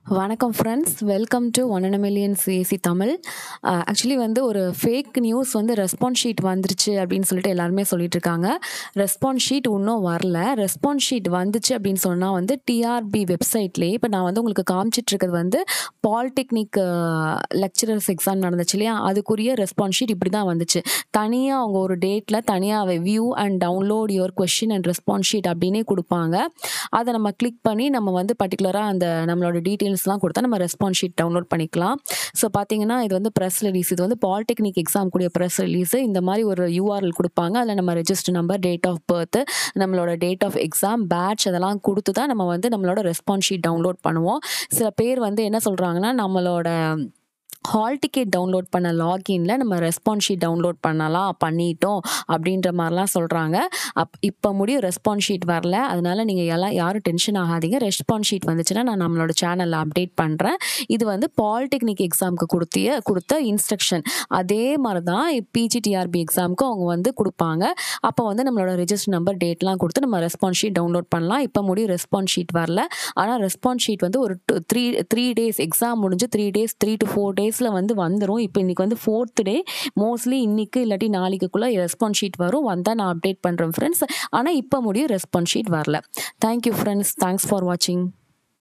வணக்கம் friends, welcome to 1 in a million CSC Tamil. Actually வந்து ஒரு ஃபேக் நியூஸ் வந்து ரெஸ்பான்ஸ் ஷீட் வந்துருச்சு அப்படின்னு சொல்லிட்டு எல்லாருமே சொல்லிட்டு இருக்காங்க. ரெஸ்பான்ஸ் ஷீட் இன்னும் வரல. ரெஸ்பான்ஸ் ஷீட் வந்துச்சு அப்படின்னு சொன்னால் வந்து டிஆர்பி வெப்சைட்லேயே இப்போ நான் வந்து உங்களுக்கு காமிச்சிட்டு இருக்கிறது வந்து பாலிடெக்னிக் லெக்சரர்ஸ் எக்ஸாம் நடந்துச்சு இல்லையா, அதுக்குரிய ரெஸ்பான்ஸ் ஷீட் இப்படி தான் வந்துச்சு. தனியாக அவங்க ஒரு டேட்டில் தனியாக view and download your question and response sheet அப்படின்னே கொடுப்பாங்க. அதை நம்ம கிளிக் பண்ணி நம்ம வந்து பர்டிகுலராக அந்த நம்மளோட டீட்டெயில்ஸ்லாம் கொடுத்தா நம்ம ரெஸ்பான்ஸ் ஷீட் டவுன்லோட் பண்ணிக்கலாம். ஸோ பார்த்தீங்கன்னா இது வந்து ப்ரெஸ் ரிலீஸ், இது வந்து பாலிடெக்னிக் எக்ஸாம் கூடிய ப்ரெஸ் ரிலீஸு. இந்த மாதிரி ஒரு யூஆர்எல் கொடுப்பாங்க. அதில் நம்ம register number, date of birth, நம்மளோட டேட் ஆஃப் எக்ஸாம், பேட்ச் அதெல்லாம் கொடுத்து தான் நம்ம வந்து நம்மளோட ரெஸ்பான்ஸ் ஷீட் டவுன்லோட் பண்ணுவோம். சில பேர் வந்து என்ன சொல்கிறாங்கன்னா, நம்மளோட ஹால் டிக்கெட் டவுன்லோட் பண்ண லாகின்ல நம்ம ரெஸ்பான்ஸ் ஷீட் டவுன்லோட் பண்ணிட்டோம் அப்படின்ற மாதிரிலாம் சொல்கிறாங்க. இப்போ முடியும் ரெஸ்பான்ஸ் ஷீட் வரல. அதனால நீங்கள் யாரும் டென்ஷன் ஆகாதீங்க. ரெஸ்பான்ஸ் ஷீட் வந்துச்சுன்னா நான் நம்மளோட சேனலில் அப்டேட் பண்ணுறேன். இது வந்து பாலிடெக்னிக் எக்ஸாமுக்கு கொடுத்த இன்ஸ்ட்ரக்ஷன். அதே மாதிரி தான் பிஜிடிஆர்பி எக்ஸாமுக்கு அவங்க வந்து கொடுப்பாங்க. அப்போ வந்து நம்மளோட ரெஜிஸ்டர் நம்பர், டேட்லாம் கொடுத்து நம்ம ரெஸ்பான்ஸ் ஷீட் டவுன்லோட் பண்ணலாம். இப்போ முடியும் ரெஸ்பான்ஸ் ஷீட் வரல. ஆனால் ரெஸ்பான்ஸ் ஷீட் வந்து ஒரு த்ரீ டேஸ், எக்ஸாம் முடிஞ்சு 3 days 3 to 4 days வந்து வந்துடும். இப்போ இன்னைக்கு வந்து 4th day, மோஸ்ட்லி இன்னைக்கு இல்லாட்டி நாளைக்குள்ள ரெஸ்பான்ஸ் ஷீட் வரும். வந்தால் நான் அப்டேட் பண்ணுறேன் ஃப்ரெண்ட்ஸ். ஆனால் இப்போ முடியும் ரெஸ்பான்ஸ் ஷீட் வரல. தேங்க்யூ ஃப்ரெண்ட்ஸ், தேங்க்ஸ் ஃபார் வாட்சிங்.